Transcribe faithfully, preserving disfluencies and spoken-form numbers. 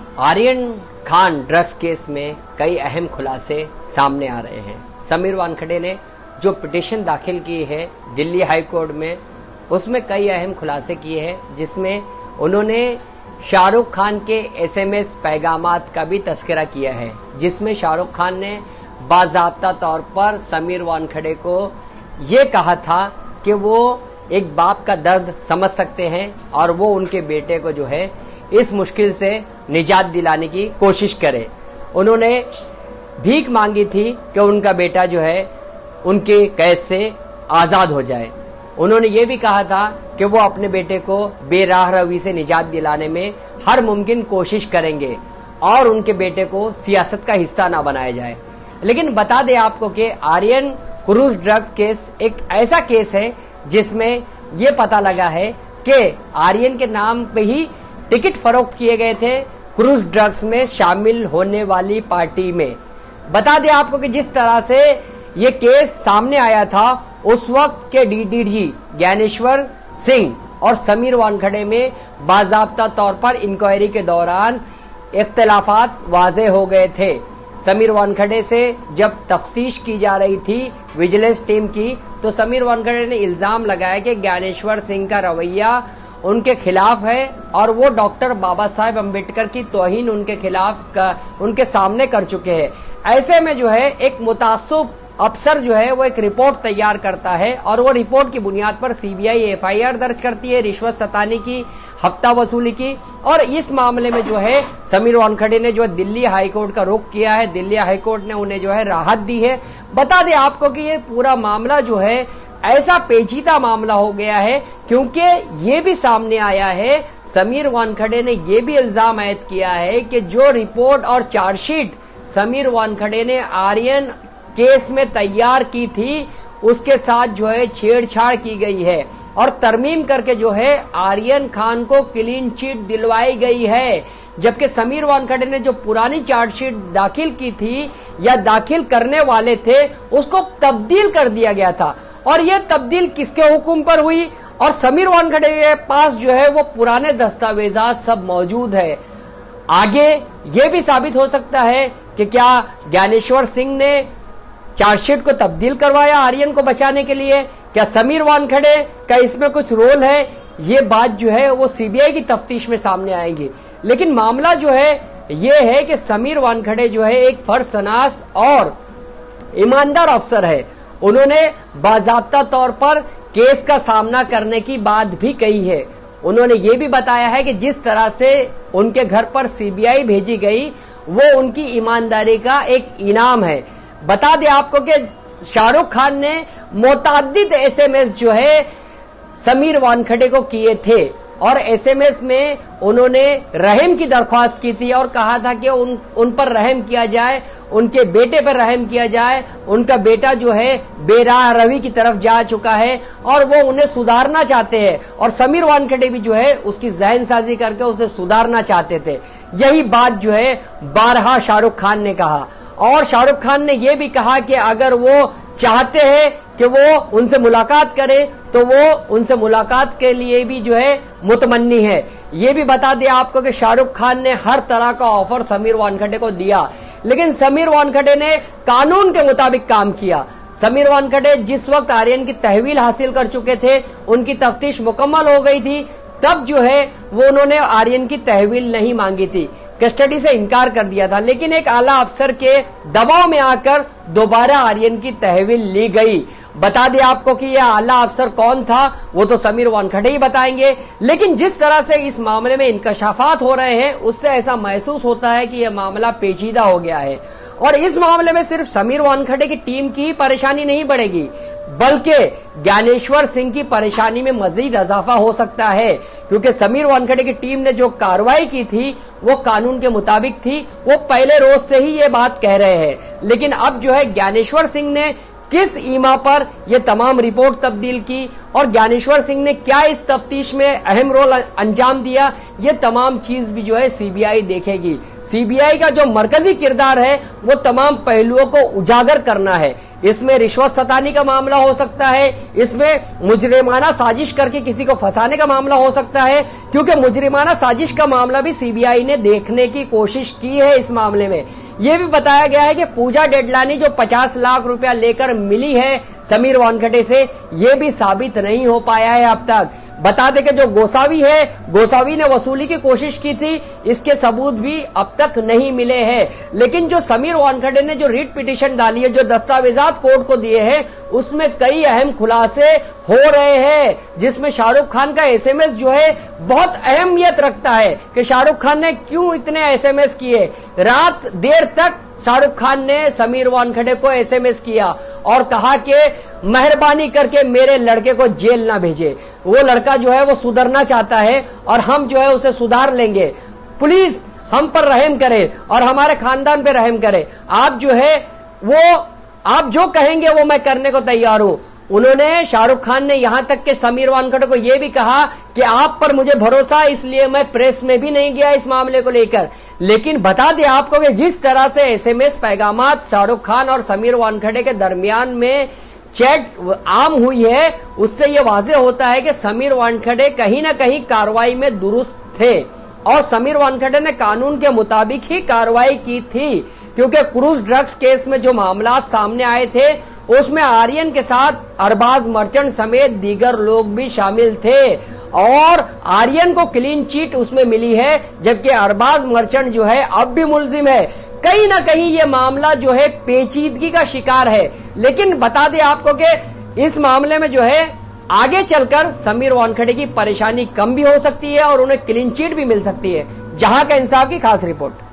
Aryan Khan drugs case में कई अहम खुलासे सामने आ रहे हैं। समीर वानखेड़े ने जो पिटीशन दाखिल की है दिल्ली हाई कोर्ट में, उसमें कई अहम खुलासे किए हैं, जिसमें उन्होंने शाहरुख खान के एसएमएस पैगामात का भी तस्करा किया है, जिसमें शाहरुख खान ने बाज़ाब्ता तौर पर समीर वानखेड़े को ये कहा था कि वो एक बाप का दर्द समझ सकते हैं और वो उनके बेटे को जो है इस मुश्किल से निजात दिलाने की कोशिश करे। उन्होंने भीख मांगी थी कि उनका बेटा जो है उनके कैद से आजाद हो जाए। उन्होंने ये भी कहा था कि वो अपने बेटे को बेराह रवी से निजात दिलाने में हर मुमकिन कोशिश करेंगे और उनके बेटे को सियासत का हिस्सा ना बनाया जाए। लेकिन बता दें आपको कि आर्यन क्रूज ड्रग्स केस एक ऐसा केस है जिसमें ये पता लगा है कि आर्यन के नाम पे ही टिकट फरोख्त किए गए थे क्रूज ड्रग्स में शामिल होने वाली पार्टी में। बता दें आपको कि जिस तरह से ये केस सामने आया था, उस वक्त के डीडीजी ज्ञानेश्वर सिंह और समीर वानखेड़े में बाज़ाब्ता तौर पर इंक्वायरी के दौरान इख्तिलाफात वाज़े हो गए थे। समीर वानखेड़े से जब तफ्तीश की जा रही थी विजिलेंस टीम की, तो समीर वानखेड़े ने इल्जाम लगाया कि ज्ञानेश्वर सिंह का रवैया उनके खिलाफ है और वो डॉक्टर बाबा साहेब अम्बेडकर की तौहीन उनके खिलाफ उनके सामने कर चुके हैं। ऐसे में जो है एक मुतासिब अफसर जो है वो एक रिपोर्ट तैयार करता है और वो रिपोर्ट की बुनियाद पर सीबीआई एफआईआर दर्ज करती है रिश्वत सताने की, हफ्ता वसूली की। और इस मामले में जो है समीर वानखेड़े ने जो दिल्ली हाईकोर्ट का रुख किया है, दिल्ली हाईकोर्ट ने उन्हें जो है राहत दी है। बता दें आपको कि ये पूरा मामला जो है ऐसा पेचीदा मामला हो गया है, क्योंकि ये भी सामने आया है, समीर वानखेड़े ने ये भी इल्जाम आयद किया है कि जो रिपोर्ट और चार्जशीट समीर वानखेड़े ने आर्यन केस में तैयार की थी, उसके साथ जो है छेड़छाड़ की गई है और तरमीम करके जो है आर्यन खान को क्लीन चिट दिलवाई गई है। जबकि समीर वानखेड़े ने जो पुरानी चार्जशीट दाखिल की थी या दाखिल करने वाले थे, उसको तब्दील कर दिया गया था। और ये तब्दील किसके हुक्म पर हुई? और समीर वानखेड़े के पास जो है वो पुराने दस्तावेजात सब मौजूद है। आगे ये भी साबित हो सकता है कि क्या ज्ञानेश्वर सिंह ने चार्जशीट को तब्दील करवाया आर्यन को बचाने के लिए? क्या समीर वानखेड़े का इसमें कुछ रोल है? ये बात जो है वो सीबीआई की तफ्तीश में सामने आएगी। लेकिन मामला जो है ये है कि समीर वानखेड़े जो है एक फर्जशनास और ईमानदार अफसर है। उन्होंने बाज़ाब्ता तौर पर केस का सामना करने की बात भी कही है। उन्होंने ये भी बताया है कि जिस तरह से उनके घर पर सीबीआई भेजी गई वो उनकी ईमानदारी का एक इनाम है। बता दें आपको कि शाहरुख खान ने मुतअद्दिद एसएमएस जो है समीर वानखेड़े को किए थे और एसएमएस में उन्होंने रहम की दरख्वास्त की थी और कहा था कि उन उन पर रहम किया जाए, उनके बेटे पर रहम किया जाए। उनका बेटा जो है बेराह रवी की तरफ जा चुका है और वो उन्हें सुधारना चाहते हैं और समीर वानखेड़े भी जो है उसकी जहनसाजी करके उसे सुधारना चाहते थे। यही बात जो है बारहा शाहरुख खान ने कहा और शाहरुख खान ने यह भी कहा कि अगर वो चाहते हैं कि वो उनसे मुलाकात करे तो वो उनसे मुलाकात के लिए भी जो है मुतमन्नी है। ये भी बता दिया आपको कि शाहरुख खान ने हर तरह का ऑफर समीर वानखेड़े को दिया, लेकिन समीर वानखेड़े ने कानून के मुताबिक काम किया। समीर वानखेड़े जिस वक्त आर्यन की तहवील हासिल कर चुके थे, उनकी तफ्तीश मुकम्मल हो गई थी, तब जो है वो उन्होंने आर्यन की तहवील नहीं मांगी थी, कस्टडी से इनकार कर दिया था। लेकिन एक आला अफसर के दबाव में आकर दोबारा आर्यन की तहवील ली गई। बता दें आपको कि यह आला अफसर कौन था, वो तो समीर वानखेड़े ही बताएंगे। लेकिन जिस तरह से इस मामले में इंकशाफात हो रहे हैं, उससे ऐसा महसूस होता है कि यह मामला पेचीदा हो गया है और इस मामले में सिर्फ समीर वानखेड़े की टीम की परेशानी नहीं बढ़ेगी, बल्कि ज्ञानेश्वर सिंह की परेशानी में मजीद इजाफा हो सकता है, क्योंकि समीर वानखेड़े की टीम ने जो कार्रवाई की थी वो कानून के मुताबिक थी। वो पहले रोज से ही ये बात कह रहे हैं, लेकिन अब जो है ज्ञानेश्वर सिंह ने किस ईमा पर यह तमाम रिपोर्ट तब्दील की और ज्ञानेश्वर सिंह ने क्या इस तफ्तीश में अहम रोल अंजाम दिया, ये तमाम चीज भी जो है सीबीआई देखेगी। सीबीआई का जो मरकजी किरदार है वो तमाम पहलुओं को उजागर करना है। इसमें रिश्वत सतानी का मामला हो सकता है, इसमें मुजरिमाना साजिश करके किसी को फंसाने का मामला हो सकता है, क्योंकि मुजरिमाना साजिश का मामला भी सीबीआई ने देखने की कोशिश की है। इस मामले में यह भी बताया गया है कि पूजा डेडलानी जो पचास लाख रुपया लेकर मिली है समीर वानखेड़े से, यह भी साबित नहीं हो पाया है अब तक। बता दें कि जो गोसावी है, गोसावी ने वसूली की कोशिश की थी, इसके सबूत भी अब तक नहीं मिले हैं। लेकिन जो समीर वानखेड़े ने जो रिट पिटीशन डाली है, जो दस्तावेजात कोर्ट को दिए हैं, उसमें कई अहम खुलासे हो रहे हैं, जिसमें शाहरुख खान का एसएमएस जो है बहुत अहमियत रखता है कि शाहरुख खान ने क्यों इतने एसएमएस किए। रात देर तक शाहरुख खान ने समीर वानखेड़े को एसएमएस किया और कहा कि मेहरबानी करके मेरे लड़के को जेल ना भेजे, वो लड़का जो है वो सुधरना चाहता है और हम जो है उसे सुधार लेंगे, प्लीज हम पर रहम करें और हमारे खानदान पे रहम करें। आप जो है वो आप जो कहेंगे वो मैं करने को तैयार हूं। उन्होंने, शाहरुख खान ने यहां तक के समीर वानखेड़े को यह भी कहा कि आप पर मुझे भरोसा, इसलिए मैं प्रेस में भी नहीं गया इस मामले को लेकर। लेकिन बता दें आपको कि जिस तरह से एसएमएस पैगामात शाहरुख खान और समीर वानखेड़े के दरमियान में चैट आम हुई है, उससे यह वाजे होता है कि समीर वानखेड़े कहीं ना कहीं कार्रवाई में दुरुस्त थे और समीर वानखेड़े ने कानून के मुताबिक ही कार्रवाई की थी, क्योंकि क्रूज ड्रग्स केस में जो मामला सामने आए थे उसमें आर्यन के साथ अरबाज मर्चेंट समेत दीगर लोग भी शामिल थे और आर्यन को क्लीन चिट उसमें मिली है, जबकि अरबाज मर्चेंट जो है अब भी मुलजिम है। कहीं ना कहीं ये मामला जो है पेचीदगी का शिकार है। लेकिन बता दें आपको कि इस मामले में जो है आगे चलकर समीर वानखेड़े की परेशानी कम भी हो सकती है और उन्हें क्लीन चिट भी मिल सकती है। जहां का इंसाफ की खास रिपोर्ट।